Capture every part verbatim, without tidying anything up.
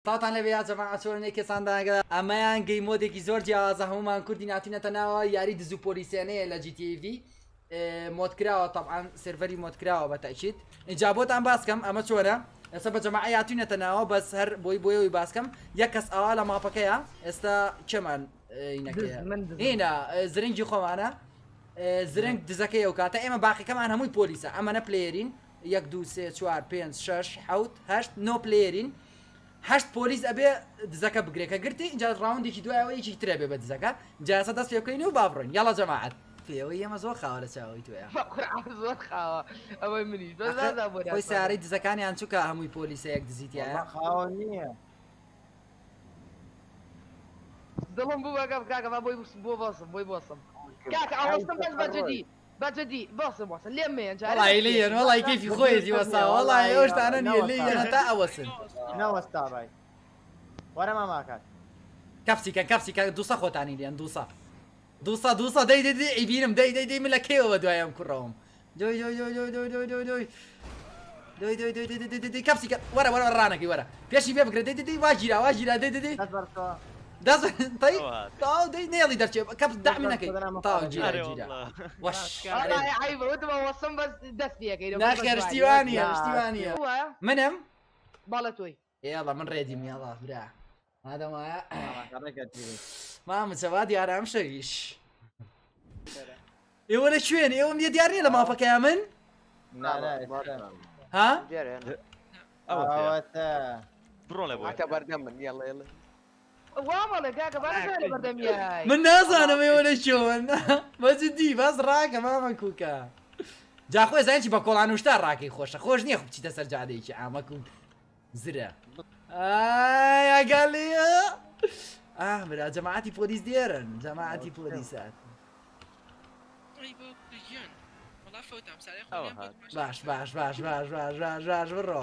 ساڵتان لەبێ یا جەماعە چۆنێک کێسانداگە ئەمەیان گەی مۆدێکی زۆر جیاوازە هەمومان کوردی ناتوونەتە ناوە یاری دز و پۆلیسیانەیە لە جی تی ئێ ڤی مۆدکراوە طبعاً سێڤەری مۆدکراوە بە تاکید اینجا بۆتان باسکەم ئەمە چۆرە ئێستا بە جەماعە هاتوونەتە ناوە بەس هەر بۆی بۆیەوەی باسکەم یەک کەس ئاوا لە ماپەکەیە ئێستا کێمان هینە زرنگی خۆمانە زرنگ دزەکەی ئەو کاتە ئێمە باقیەکەمان هەمووی پۆلیسە ئەمەنە پلێرین یەک دو سێ چوار پێنج شەش حەوت هەشت نۆ پلێرین هەشت پۆلیس ئەبێ دزەکە بگرێکە گرتی اینجا ڕاوندێکی دوایەوە یەکی ترێ بێ بە دزەکە جاسە دەست پێ بکەین و بابڕۆین یاڵە جەماعەت پێوەی ئێمە زۆر خاوە لە چاوەی توێ زۆر خاوە ئەوەی منیش خۆی سارەی دزەکانیان چووکە هەمووی پۆلیسە یەک دزیتیایە خاوە نییە دڵم بوو بەگەم کاکە بۆی بۆ بەسم بۆی بۆسم کاکە ئاوەستم بەس بەجددی بەجددی بەسم وەسن لێم مێن وڵی لێن وڵی کەیفی خۆیەتی وەسا وڵی ئەوشتانە نیە لێ تا ئەوەسن نەوەستا بای وەرە ماماکات کەپسیکە کەپسیکە دووسە خۆتانی لێن دووسە دووسە دووسە دەی دەی ئیبینم دەی دەی دەی من لە کێوە دوایم کوڕەوەم دوی دوی دوی دوی دوی دوی دوی دوی دوی دوی دوی دوی دوی دوی کەپسیکە وەرە وەرە ڕانەکەی وەرە پێشی پێ بگرێت دەی دەی واژیرا واژیرا دەی دەی دەست تای تاو دەی نێڵی دەرچێ کەپس دامی نەکەی تاو جیرا جیرا وەش عیبە وتمە وەسم بەس دەست پێکەی ناخێر شتیوانیە شتیوانیە منم باڵە تۆی ئێڵە من ڕێدیم یاڵا برا مادەم وایە مامچەوا دیارە ئەم شەویش ئێوە لە کوێن ئێوەم لێ دیار نیە لە مافەکەیا من ها بڕۆ لە بۆ بەردەم من یاڵە یاڵە وامەڵێ کاکە بەڵێ بەردەمیای من نازانم ئێوە لە چۆن بەجددی باس ڕاکە مامە کوکە جا خۆی زانیی بە کۆڵان وشتا ڕاکەی خۆشە خۆش نییە خوب بچیتە سەر جادەیەکی ئامە کوک زرە ئاگاڵێ ئاه برا جەماعەتی پۆلیس دێرن جەماعەتی پۆلیسات باش باش باش باش باش باش باش بڕۆ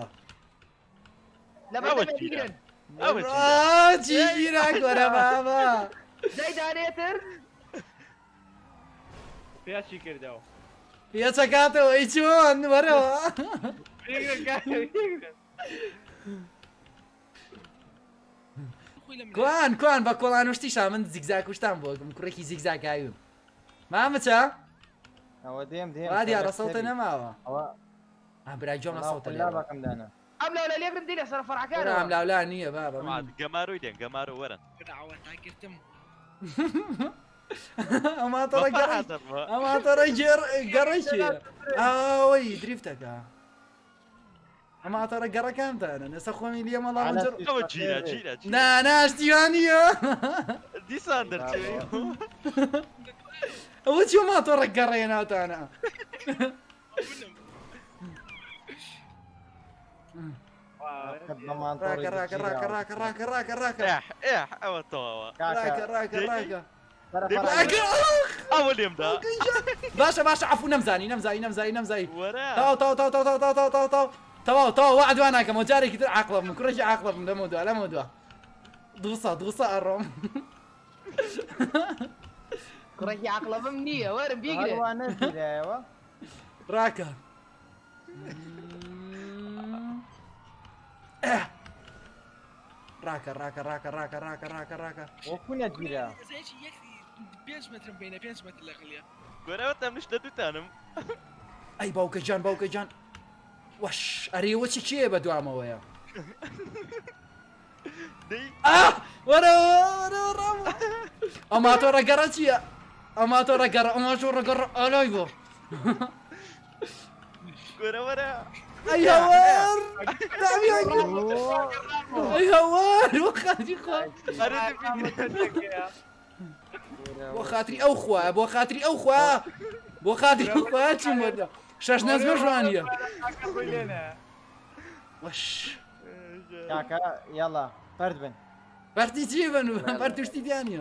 چیگیرا کۆرە بابا دەی دانێتر پێچی کردەوە پێچەکاتەوە ئەی چۆن وەرەوە کوان کوان بە کۆڵان وشتیشا من زیگزاک وشتان بۆ کوڕێکی زیگزاکایون مامەچە ئەوە دێم دێم وا دیارە سەڵتە نەماوە برای جۆم لە سەڵتە لێ باکەمدانە ئەم لاولە لێگرم دی لەسەر فەرعەکانەوە ئەم لاولا نییە بابە گەماروی دێن گەمارە وەرن ئەماتەڕە ئەماتەڕە گێر گەڕێکی ئەوەی دریفتەکە ئەماتەڕە گەڕەکانتانە نەسە خۆمی لێ مەڵام ناناشتیوانیە دیسان دەرچێ ئەوە چی ماتۆڕە گەڕێ ناوتانە ڕاکە ڕاکە ڕاکە ڕاکە ڕاکە ڕاکە ڕاکە ئەوە تەواوە ڕاکە ڕاکە ڕاکە ئەوە لێمدا باشە باشە عەفوو نەمزانی نەمزانی نەمزانی نەمزایی تاو تاو تاو تاو تاو تاو تاو تاو تاو تەواو تەواو وا دووا ناکەمەوە جارێکی تر عەقڵە بم کوڕێکی عەقڵە بم لەمە دووە لەمە دووە دووسە دووسە ئەڕۆم کوڕێکی عەقڵە بم نییە وەرم بیگرێ ڕاکە ڕاکە ڕاکە ڕاکە ڕاکە ڕاکە ڕاکە ڕاکە وەکوونە گیرە پێنج مترم بینە پێنج متر لە قلیا گۆرەوە تەم نیشتە دووتانم ئەی باوکە جان باوکە جان وەش ئەرێوە چی کێ بە دوامەوەیە وەرە ئەماتۆڕە گەڕە چییە ئەماتۆڕە گەڕە ئەماتۆڕە گەڕە ئالای بۆ گۆرە وەرە ئەی هەوار ئەی هەوار وە خاتری خوا بۆ خاتری ئەو خوا بۆ خاتری ئەو خوا بۆ خاتری خوا چیم وەردا شەش نەزمە ژوانیە وەش کاکە یاڵا پەرد بن بەرتی چی بن و بەر توشتی دیانە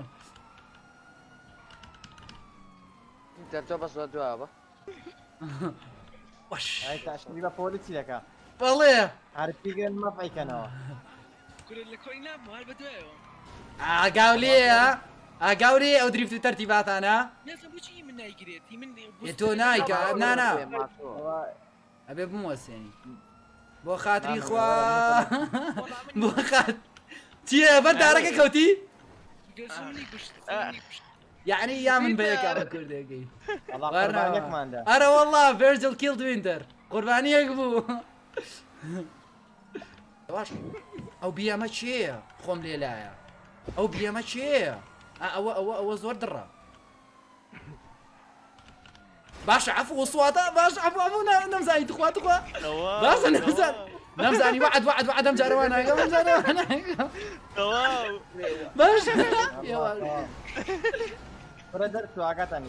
تۆ بەس دووە وەش تاشتی بە پۆلیسی دەکا بەڵێ هەرپیگەن مەفەیکەنەوە ئاگاو لێە ئاگاو لێ ئەو دریفت و تەرتیباتانە تۆ نایکە نانا ئەبێ بموەسێنی بۆ خاتری خوا بۆ خات چییە بەردارەکە کەوتی گەزوونی کوشت گەزوونی کوشت. یعنی یا من بەیەکا بە کوردێکی والله قربانێکماندا ئەرە والله ڤێرجل کیلد وینتر قوربانیەک بوو باش ئەو بیەمە چێە خۆم لێلایە ئەو بیەمە چێە ئەوە ئەوە ئەوە زۆر دڕە باشە عفو سواتە باش عفو ئەمە نەمزانی تخوا تخوا باشە نەمزان نەمزانی وعد وعد وعد ئەم جارەوە ناگەم ئەم جارەوە ناگەم تەواو باش فرە دەرچوو ئاگاتانی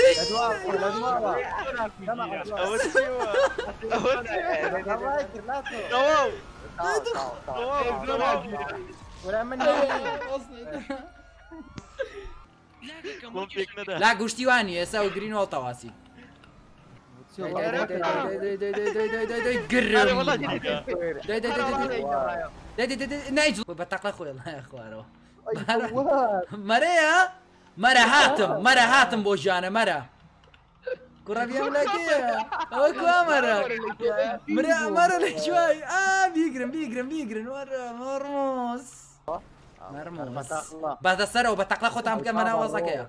ئەوە چیوە ئەوە تەواو تەواو وەرە من بۆم پێک نەدا لا گوشتیوانی ئێستا و گرینەوە تەواسی گرم نایج بە تەقە خۆی خوارەوە مەرەیە مەرە هاتم مەرە هاتم بۆ ژیانە مەرە کوڕەبیێم لەکێ ئەوە کوا مەرە مرە مەرە لە شوای ئا بیگرن بیگرن بیگرن وەرە مەڕمۆس مەرمۆس بەدەسەرەوە بە تەقلە خۆتان بکە مەناوەزەکەیە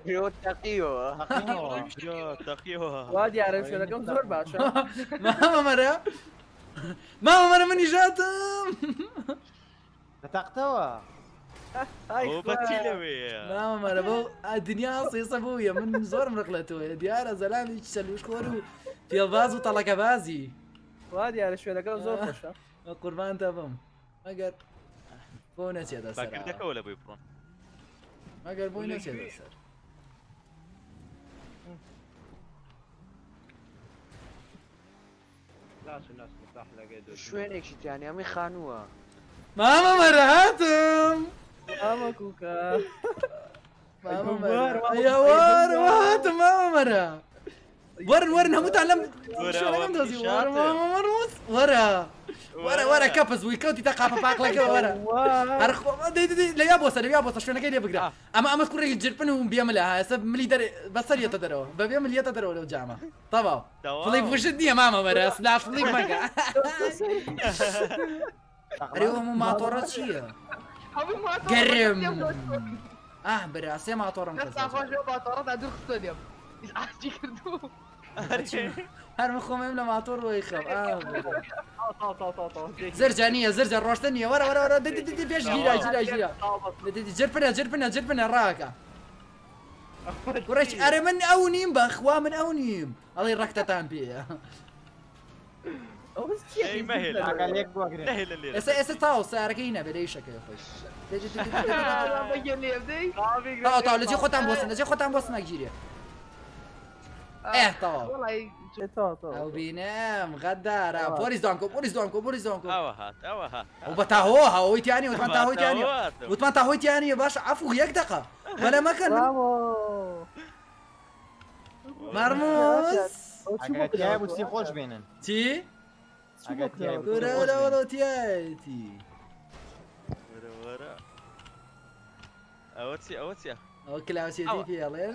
تەقیەوە وا دیارە شوێنەکەم زۆر باشە مامە مەرە مامە مەرە منی ژاتم بەتەقتەوە ئەو بەچی لەوەیە مامە مەرە بۆ دنیا سێسە بوویە من زۆرم ڕقلەتەوەیە دیارە زەلامی سەلوش خۆر و پێڵباز و تەڵەکە بازی وا دیارە شوێنەکەم زۆر خۆشە قوربان تە بم ئەگەر بۆ نەچێتە سەر باگردەکەەوە لە بۆی بڕۆن ئەگەر بۆی نەچێتە سەر شوێنێکی تیانی ئەمی خانووە مامە مەرە هاتم ئەمە کوکە مامە مەرە وەرە هاتم مامە مەرە وەرن وەرن هەمووتان لەم شوێنەکەم دۆزی وەرە مامە مەرمۆس وەرە وەرە وەرە کەپز بووی کەوتی تا قاپە پاقلەکەەوە وەرە هەر لە یا بۆسە لە یا بۆسە شوێنەکەی لێ بگرە ئەمە ئەمە کوڕێکی جرپن و بیەمە لە هەسە ملی دەرێ بەسەریەتە دەرەوە بەبێ ملیەتە دەرەوە لەو جامە تەواو فڵی بوشت نییە مامە مەرە سلاش فڵی مەگە ئەرێوە ماتۆڕە چییە گەرم ئاه برا سێ ماتۆڕم باتۆڕەدا دوو خستۆ لێم ئاچی کردو هەرمە خۆمەم لە ماتۆڕ ڕۆی خەم زرجانیە زرجە ڕۆشتە نیە وەرە وەرە وەرە پێش گیرا گیرا گیرا جرپنە جرپنە جرپنە ڕاکە کوڕێک ئەرە من ئەو نیم بەخوا من ئەو نیم ئەڵێ ڕەکتەتان پێە ئێستا ئێستا تاو سارەکەی نەبێ لە شەکەی خۆی تاو تاو لەجێ خۆتان بۆسن لەجێ خۆتان بۆسن نەگیرێ ئێ تاو ئەو بینم غەدارە پۆلیس دوان کۆ پۆلیس دوان کۆ پۆلیس دوان کۆ ئەوە هات ئەوە هات ئەو بە تاهۆ هەوەی تیانی وتمان تاهۆی تیانی وتمان تاهۆی تیانیە باشە عەفو یەک دەقە بەلە مەکەن مەرمۆس بچی خۆش بێنن چی؟ گورەوەڵەوەڵەوەتیایەتی ئەوە چی ئەوە چیە ئەوە کلااوسێتی پێڵێن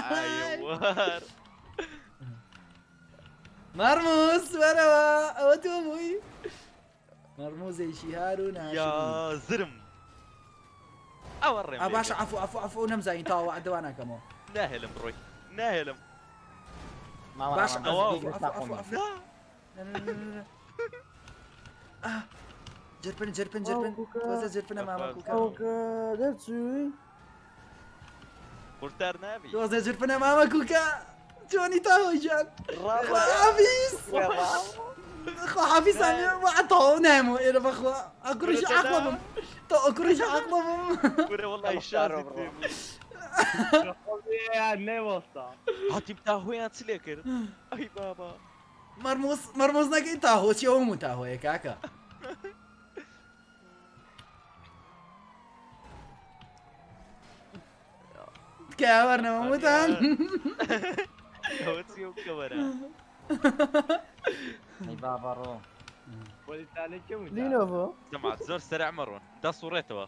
مەرموز وەرەوە ئەوە تۆ بووی مەرموزێکی هارون یا زرم ئەوە ڕێ باشە عەفو عەفو عەفو نەمزانین تاوە عەدەوا ناکەمەوە ناهێلم ڕۆی ناهێلم باشە جرپن جرپن جرپن وەزە جرپنە مامە کوکە دەرچووی قورتار نابی وەزە جرپنە مامە کوکە جۆنی تاوەی جان حافیز خۆ حافیزانی تاوە نامەوە ئێرە بەخوا ئەکوڕیش عەقڵە بم تۆ ئەکوڕیش عەقڵە بم گورە وەڵای شازی پێ بوو نێوەستا هاتیم تاهۆیان چ لێ کرد ئەی بابا مەرمۆز مەرمۆز نەکەی تاهۆ چیەوە هەموو تاهۆیە کاکە کاوەرنەوە وتان ئەوە چی و کەوەرە ئەی بابا ڕۆ لینۆڤۆ دەمات زۆر سەرع مەڕۆن دەسوڕێتەوە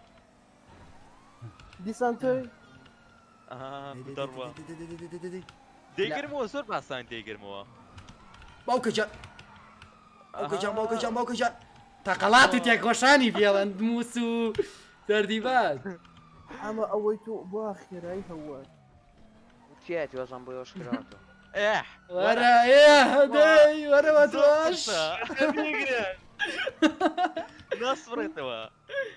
دیسان تۆی دەڕوە دەیگرمەوە زۆر باسان دەیگرمەوە باوکە جان باوکە جان باوکە جان باوکە جان تەقەڵاتی تێکۆشانی پێڵەن مووس و ترتيبات اما اويتو باخر هاي هوات تياتي وصل بوي وشكراته ايه ورا ايه هدي ورا ما توش نصفر توا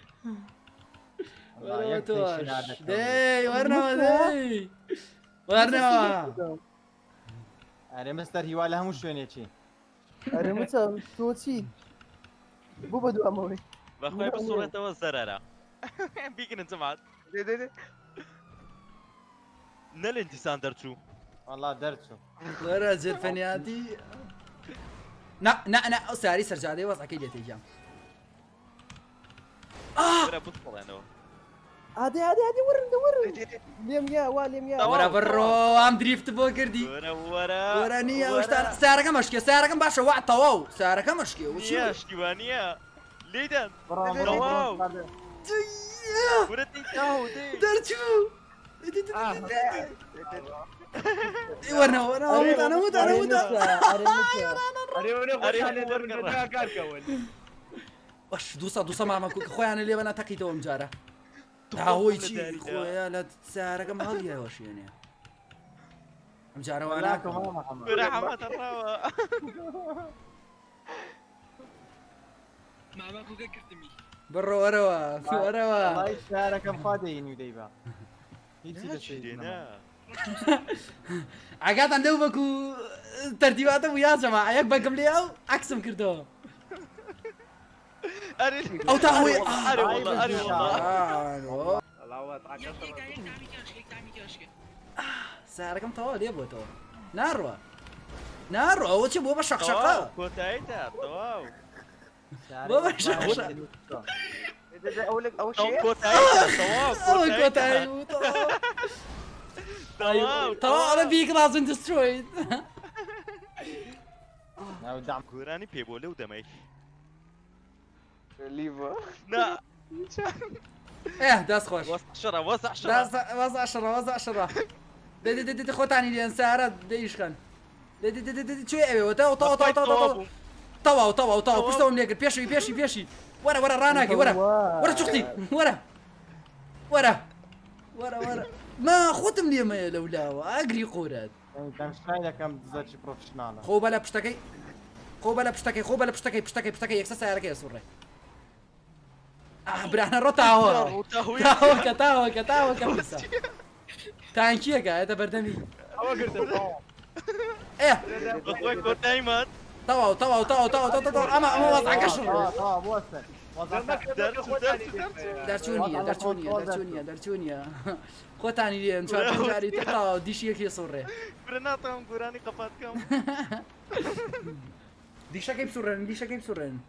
ورا ما توش دي ورنا دي ورنا اره مستر هیواله همون شوێنێکی اره متى توتي بو بدو اموي بەخوای بسوڵێتەوە زەرەرە بیگرن جەماعەت دي دي دي نەڵێن دیسان دەرچوو والله دەرچوو ورا زرفنياتي نا نا نا ساري سرجادي وضع اكيد يتيجام وەرە بسوڵێنەوە عادي عادي عادي ورن ورن ليم يا واليم يا ورا برو ام دريفت بو كردي وەرە وەرە ورا نيا وشتان سارك مشكي سارك باشا وع طواو سارك مشكي وشو نییە شتیوانە لێدەن برافو واو. برافو. وەرە تیتاو دێ درتشو ورنا ورنا اموت انا اموت انا اموت واش دوسا دوسا ماما كوك خويا انا اللي انا تقيتو مجاره ها هو يجي خويا لا تسارق ما هذه واش يعني مجاره وانا وراكم ما محمد وەرە حەمات ڕاوە ماما كوكا كرتمي برو وروا وروا والله شارەکەم خوا دەینی و دەیبا هیچی دەشێت عقاد عن دوبكو ترتيباته ويا جماعه ياك بقم لي او عكسهم كردو ئەرێ او تاوي ئەرێ والله ئەرێ والله سعركم طوال يا بوتو ناروا ناروا وش بو بشقشقه کۆتاییتە تەواو بابا شقشق اول اول ئەو شيء کۆتاییتە تەواو اول كوتاي تەواو طوال انا بيك لازم دسترويد ناو دعم گۆرانی پێ بۆ لەو دەمەی ليفا نا ايه داس خوش وەسع شەڕە وەسع شەڕە داس وزع عشرة وزع عشرة دي دي دي دي خوتاني لين سعرات ديش كان دي دي دي دي شو ايه وتا وتا وتا وتا وتا طوا وطوا وطوا بشتو منيقر بيشي بيشي بيشي ورا ورا راناكي ورا ورا شختي ورا ورا ورا ورا ما خوتم لي ما لولا اقري قورات كان شايله كم دزاتشي بروفيشنال خو بلا بشتكي خو بلا بشتكي خو بلا بشتكي بشتكي بشتكي يكسس على كيس وري اه برانا رو تاو تاو كتاو كتاو كمسا تانكيه كا هذا بردمي ايه بەخوای کۆتایی مات طوا طوا طوا طوا طوا اما اما وضع قشر اه بوسن وضعك دەرچوو دەرچوو درچونيا درچونيا درچونيا درچونيا خوتاني لي ان شاء الله جاري تطا ديش يكي صوري برە ناتەوام گۆرانی قەپاتکەم ديشا كيف سورن ديشا كيف سورن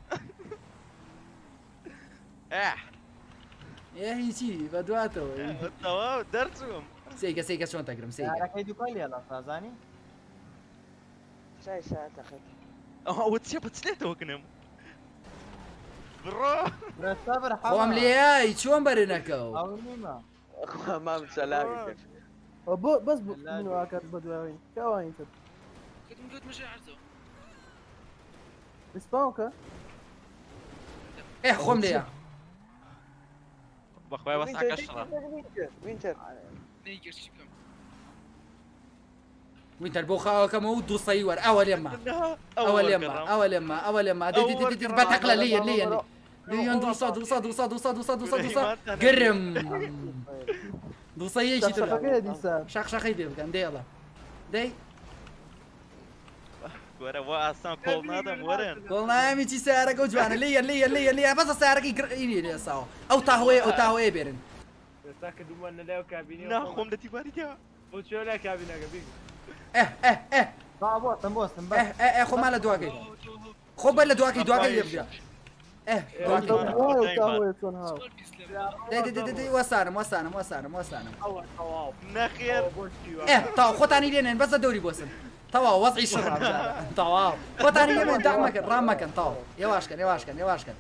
ئاه يا هيتي بدواتو تەواو دەرچووم سيكا سيكا شلون تقرم سيكا شارەکەی دووکۆی لێڵە سازانی شاي ساعة اخي ئەوە چێ بچێتەوە کنم بڕۆ برەسەبر خوام لياي شلون برنكو ئەو نیمە اخوة ما مسلاقي بو بس بو منو اكاد بدو وين كاوين تد كنت مقول مش عارفه اسباوكا ايه خوام ليا بەخوای وەسع شەڕە وينتر نيجر شكم وينتر بوخا كمو دو صيور اول يما اول يما اول يما اول يما دي دي دي دي بتقلا ليا ليا ليون دوسا دوسا دوسا دوسا دوسا دوسا دوسا قرم دوسا يجي شخشخة تلا كده دي سار شخ شخ يدي كان دي يلا دي وەرە وا ئاسان کۆڵ نادەم وەرن والله امي تي سارك وجوانا ليا ليا ليا ليا بس سارك يقريني ليا ساو او تاهوي او تاهوي بيرن ناخۆم لە تیباری تیا اه اه اه با بوسن بوسن اه بس اه اه خو مال دواكي خو بلا دواكي دواكي يرجع اه دواكي واو كاوي تون هاو سؤال بيسلم دي دي دي دي وسانم وسانم وسانم وسانم نەخێر اه طاو خوتاني لين بس دوري بوسن طوا وضعي شر طوا خوتاني لين دعمك رامك طاو يواش كان يواش كان يواش كان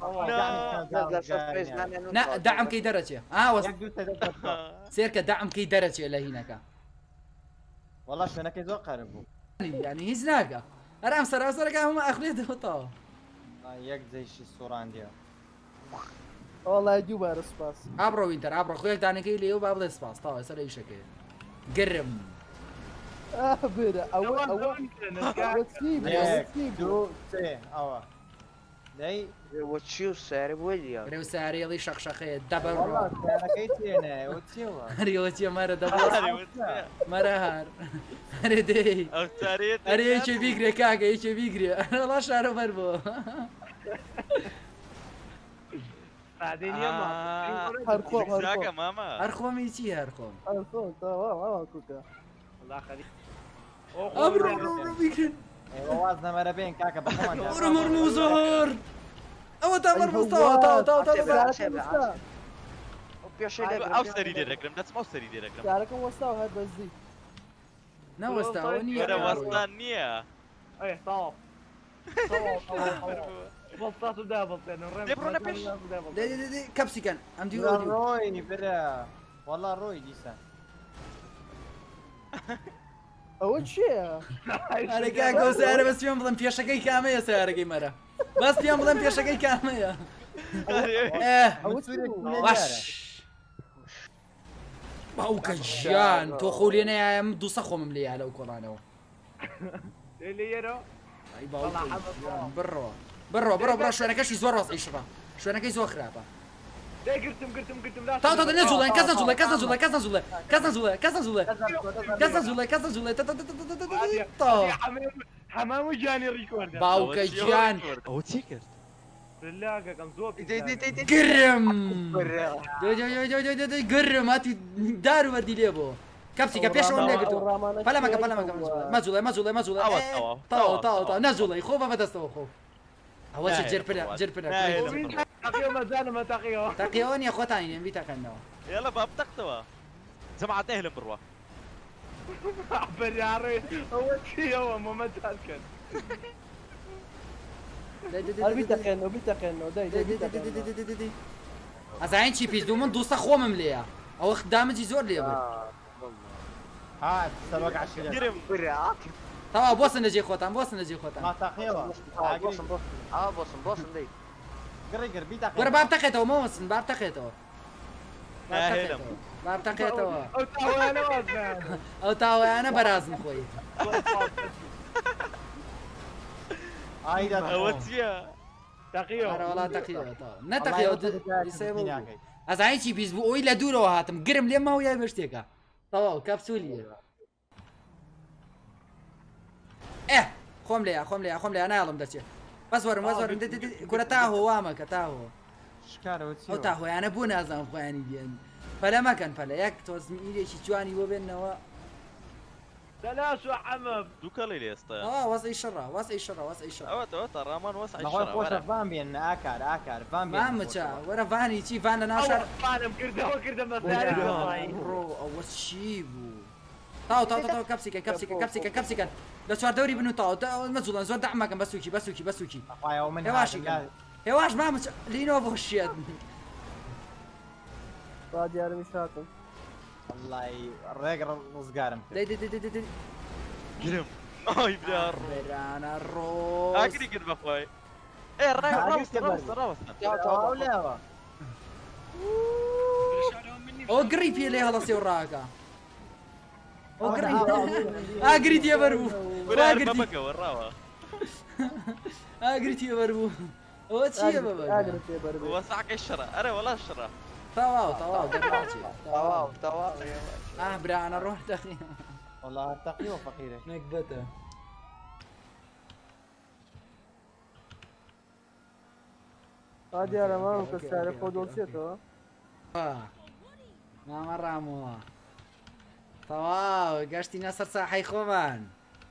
لا دعم كي درجه اه وس سيرك دعم كي درجه لهينك والله شوێنەکەی زۆر قەرب بوو يعني هي زناقه ارام سر سر هم اخليته طاو یەک جێیشی سوڕاندیە والله دووبارە سپاس ئابڕۆ وینتەر ئابڕۆ خۆیەک دانەکەی لێو با بڵێ سپاس تاوە سەر ئیشەکەی گرم بێرە ئەوە ئەوە ئەوە چی بوو؟ ئەوە چی یەک بوو؟ دوو سێ ئەوە دەی وە چی و سارە بۆ دیە برێ و سارێڵی شەقشەقەیە دەبەڕ وەڵات یانەکەی تێنە ئەوە چیوە هەریەوە چیە مەرە دەبڵ مەرە هەر هەرێ دەی ئەو سارێت ئەرێ یەکێ بیگرێ کاکە یەکێ بیگرێ وەڵا شارە بەر بۆ بعدين يلا هەرخۆم زاکە ماما هەر خۆمی چی هەر خۆم هەرخۆم تاوا کوکە الله يخليك ئەبڕۆ بیگرن ئێوە واز نەمەرە بێن کاکە بەخۆمان وەرە مەرمە و زۆر ئەوە تا مەرمەستەوە تاو تاو تاو پێشە ئەو سەری لێ دەکرم دەچم ئەو سەری لێ دەکرم شارەکەم وەستاو هەر بەزی نەوەستاوە نییە وەرە وەستان نییە ايه طاف بطات ودا بطين الرمل دبرنا بيش. کەپسیکەن ئەم دیوە ڕۆی برە وەڵا ڕۆی دیسان ئەوە چییە؟ ئەرە کاکە و سارە بەس پێم بڵم پێشەکەی کامەیە سارەکەی مەرە بەس پێم بڵم پێشەکەی کامەیە ئەوە چی بوو؟ باش باوکە گیان تۆ خۆ لێ نایەم دووسە خۆمم لێ لەو کۆڵانەوە اللي يرو ئەی باوکە گیان بڕۆ بڕۆ بڕۆ بڕۆ شوێنەکەشی زۆر ڕاست ئیشڕە شوێنەکەی زۆر خراپە ده قرتم قرتم قرتم لا تاو تاو نەجوڵێن کەس نەجوڵێ کەس نەجوڵێ کەس نەجوڵێ کەس نەجوڵێ کەس نەجوڵێ کەس نەجوڵێ کەس نەجوڵێ تاو حمام حمام وجاني ريكورد باوکە گیان ئەوە چی کرد بالله كان زوب گرم گرم هاتی دار وەردی لێ بۆ کەپسیکە پێشەوەم لێگرتەوە پەلەمەکە پەلەمەکە مەجوڵێ مەجوڵێ مەجوڵێ تاو تاو تاو نەجوڵێ خۆ بە بەدەستەوە خۆ ئەوە چ جرپرە جرپرە تقيو مازال ما تقيو تاقیەوە نییە خۆتانینێن بیتەکەنەوە يلا باب تقتوى جماعة اهلم بروا براري هو شي هو مو مازال كان هەر بیتەقێنەوە بیتەقێنەوە دەی دەی بیتەقێنەوە ئەزانین چی پیس دوو من دووسە خۆمم لێیە ئەوە دامەجی زۆر لێ بوو هات سەبەک عشرە قرم برا تەوا بۆسن لەجێ خۆتان بۆسن لەجێ خۆتان ماتاقیەوە بۆسم بۆ ئا بۆسم بۆسم دەی گڕی گر بیتاقی وەرە باب تەقێتەوە مەوەسن باب تەقێتەوە اهلم باب تەقێتەوە او تاوانا وزنا ئەو تاوایانە بەرازم خۆی ئایدا ئەوە چییە تقيو ئەرە وڵا تەقیەوە تاوە نەتەقیەوە ئەزانی چی پیس بوو ئەوی لە دوورەوە هاتم گرم لێ ماوە یای بە شتێکە تەواو کەپسولیە ئێ خۆم لێە خۆم لێە خۆم لێ ناڵم دەچێت بەس وەرم وەز وەرم کورە تاهۆ وامەکە تاهۆ شکارەوە چی ئەو تاهۆیانە بوو نازانم خۆیانی دێن پەلە مەکەن پەلە یەک تۆزمی ئیرێکی جوانی بۆ بێنەوە ثلاث وحمام دووکە لێ لێستە ئەوە وەزئی شەڕە وەزئی شەڕە وەزئی شەڕە ئەوە تەوە تا ڕامان وەسعی نەخۆی شەڕە خۆشە وەرە فان بێن ئاکار ئاکار فان بێن وان مچە وەرە ڤانی چی ڤان لە ناو شار فانم كردها كردها مسائل ڕۆ ئەوە چی بوو تاو تاو تاو کەپسیکە کەپسیکە کەپسیکە کەپسیکە لە چواردەوری بن و تاو مەجوڵەن زۆر دەعمەکەم بەسوکی بەسوکی بەسوکی ئەخوایەوە من هێواشی کە هێواش مامچ لینەوە بۆ شێت با دیارمی شاتم والله ڕێگ ڕزگارم دەی دەی دەی دەی دەی گرم ئای برار بەرانە ڕۆ ئاگری کرد بەخۆی ئێ ڕای ڕاوستە ڕاوستە ڕاوستە لێەوە ئەو گڕی پێ لێ هەڵەسێ و ڕاکە ئەو گڕی ئاگری تێبەر بوو ئاگری بەمەکەوە ڕاوە ئاگری تێبەر بوو ئەوە چییە بەبە ئاگرت پێ بەربێ وەسعەکەی شەڕە ئەرە وەڵا شەڕە تەواو تەواو دەرناچێت تەواو تەواو ئا برانە ڕۆ دەخی والله تەقیەوە فەقیرە نەکبەتە با دیارە مام کە سارە خۆ دۆڵچێتەوە مامە ڕامەوە تەواو گەشتینە سەر ساحەی خۆمان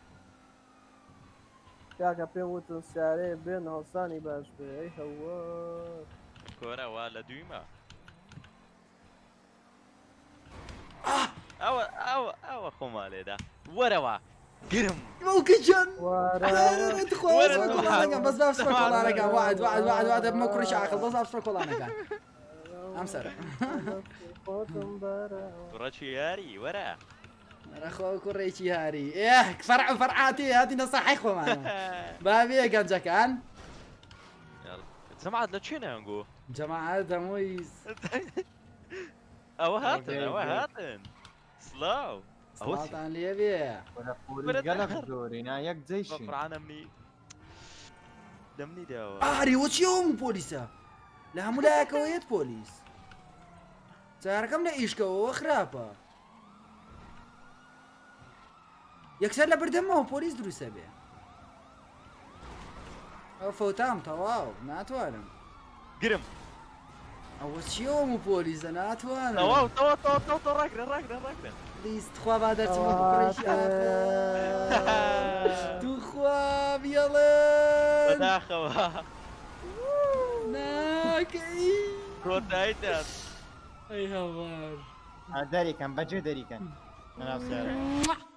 کاکە پێم وتن سارەیە بێن هەڵسانی باش بێ ئەی هەوە کۆرە وا لە دویمە ئەوە ئەوە ئەوە خۆما لێدا وەرەوە گرم موکەجان وارە کۆڵانەکەم بەس بابسە کۆڵانەکەم وعد وعد وعد وعد بمە کوڕی عاقڵ بەس بابسە کۆڵانەکان ئەم سەرە خۆتم بەرە کوڕەکی یاری وەرە رخوا کوڕێکی هاری ئێ فەرع فەرعاتی هاتینە ساحەی خۆمان بابێ گەنجەکان سمعت لتشين يانجو جماعات مويس او هاتن أوكي، او أوكي. هاتن سلاو صلاة عن ليبيا ولا فوري قلق دوري نايك زيشي بفرعنا مني دمني داوا ئاری وەچی ئەوم پۆلیسە لە هەموو لایەکەوە یەت پۆلیس چارەکەم لە ئیشکەوە خراپە یەکسەر لە بردەمەوە پۆلیس دروستە بێ ئەو فەوتام تەواو ناتوانم قرم ئەوە چیەوەم و پۆلیسە ناتوانم توا توا توا توا توا راكنا راكنا راكنا لیستخوا با دەرچمە بڕێژ توخوا بێڵێن بداخوا ناکەی كنت هيدا ئەی هەوار داري كان بجي داري كان انا سيارة